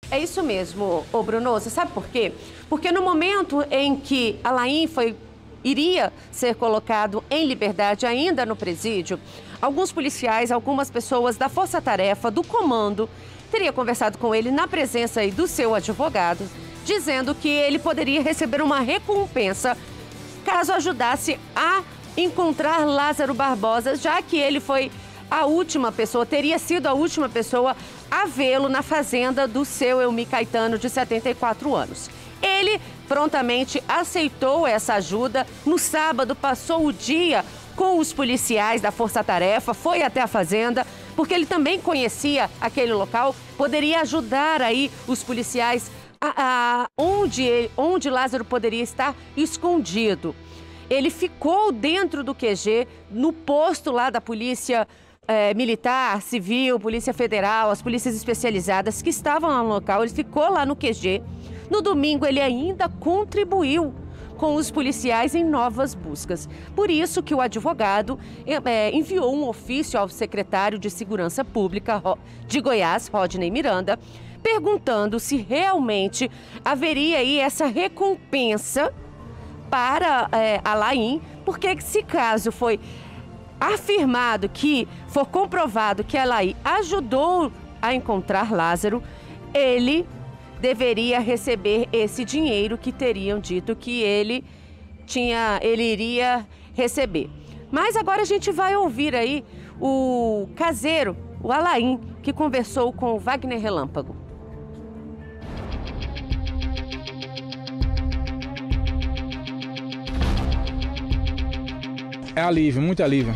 É isso mesmo, ô Bruno, você sabe por quê? Porque no momento em que Alain iria ser colocado em liberdade ainda no presídio, alguns policiais, algumas pessoas da Força Tarefa, do comando, teria conversado com ele na presença aí do seu advogado, dizendo que ele poderia receber uma recompensa caso ajudasse a encontrar Lázaro Barbosa, já que ele foi a última pessoa, teria sido a última pessoa a vê-lo na fazenda do seu Elmi Caetano, de 74 anos. Ele prontamente aceitou essa ajuda. No sábado, passou o dia com os policiais da Força Tarefa, foi até a fazenda, porque ele também conhecia aquele local, poderia ajudar aí os policiais onde Lázaro poderia estar escondido. Ele ficou dentro do QG, no posto lá da polícia militar, civil, polícia federal, as polícias especializadas que estavam lá no local. Ele ficou lá no QG. No domingo, ele ainda contribuiu com os policiais em novas buscas. Por isso que o advogado enviou um ofício ao secretário de Segurança Pública de Goiás, Rodney Miranda, perguntando se realmente haveria aí essa recompensa para Alain, porque se caso foi afirmado que for comprovado que Alain ajudou a encontrar Lázaro, ele deveria receber esse dinheiro que teriam dito que ele iria receber. Mas agora a gente vai ouvir aí o caseiro, o Alain, que conversou com o Wagner Relâmpago. É alívio, muito alívio.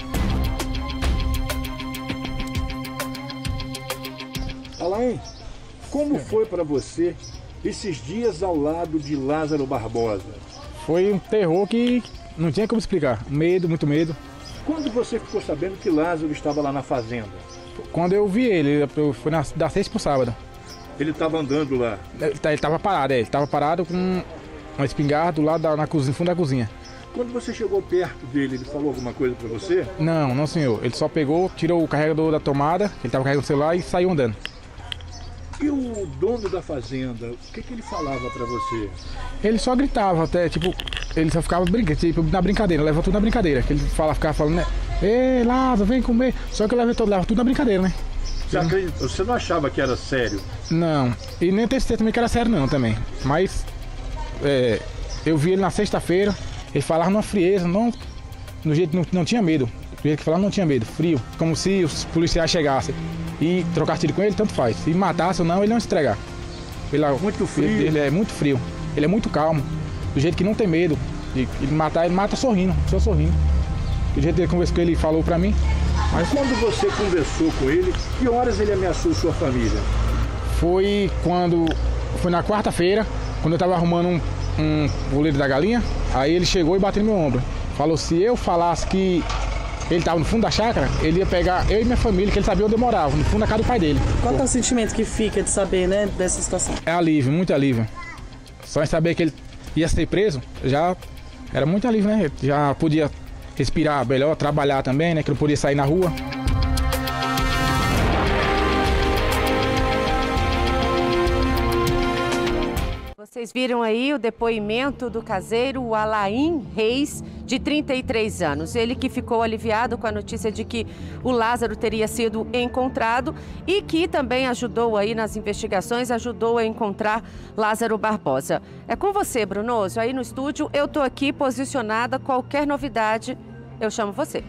Alain, como foi para você esses dias ao lado de Lázaro Barbosa? Foi um terror que não tinha como explicar. Medo, muito medo. Quando você ficou sabendo que Lázaro estava lá na fazenda? Quando eu vi ele, foi da sexta pro sábado. Ele estava andando lá? Ele estava parado, ele estava parado com uma espingarda lá na cozinha, no fundo da cozinha. Quando você chegou perto dele, ele falou alguma coisa para você? Não, senhor. Ele só pegou, tirou o carregador da tomada, ele estava carregando o celular e saiu andando. E o dono da fazenda, o que ele falava para você? Ele só gritava até, tipo, ele só ficava brincando, tipo, na brincadeira, leva tudo na brincadeira. Que ele ficava falando, né? Ei, Lázaro, vem comer. Só que leva tudo na brincadeira, né? Você não achava que era sério? Não, e nem testei também que era sério não também. Mas eu vi ele na sexta-feira, ele falava numa frieza, no jeito que não tinha medo. Do jeito que falava não tinha medo, frio. Como se os policiais chegassem e trocassem tiro com ele, tanto faz. Se matasse ou não, ele não se entregar. Muito frio. Ele é muito frio, ele é muito calmo. Do jeito que não tem medo. Ele mata sorrindo, só sorrindo. Do jeito que ele falou pra mim. Mas quando você conversou com ele, que horas ele ameaçou sua família? Foi na quarta-feira, quando eu tava arrumando um goleiro da galinha. Aí ele chegou e bateu no meu ombro. Falou, se eu falasse que ele estava no fundo da chácara, ele ia pegar eu e minha família, que ele sabia onde eu morava, no fundo da casa do pai dele. Qual é o sentimento que fica de saber, né, dessa situação? É alívio, muito alívio. Só em saber que ele ia ser preso, já era muito alívio, né? Já podia respirar melhor, trabalhar também, né? Que não podia sair na rua. Vocês viram aí o depoimento do caseiro Alain Reis, de 33 anos. Ele que ficou aliviado com a notícia de que o Lázaro teria sido encontrado e que também ajudou aí nas investigações, ajudou a encontrar Lázaro Barbosa. É com você, Brunoso, aí no estúdio. Eu tô aqui posicionada, qualquer novidade, eu chamo você.